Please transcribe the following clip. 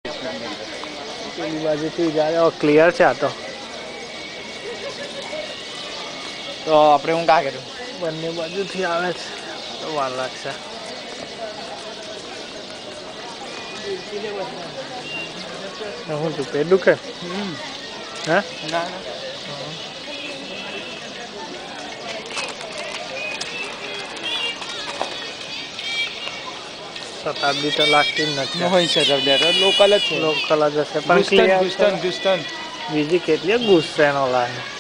પેલી બાજુથી જાય ક્લિયર છે આ તો આપણે હું કા કર્યું બંને બાજુથી આવે છે તો વાર લાગશે હું તું પેલું કે હે ના શતાબ્દી તો લાગતી જ નથી હોય શતાબ્દી લોકલ જ છે લોકલ જ હશે પણ ગુસ્ટન બીજી કેટલી ગુસ્સેનો લાગે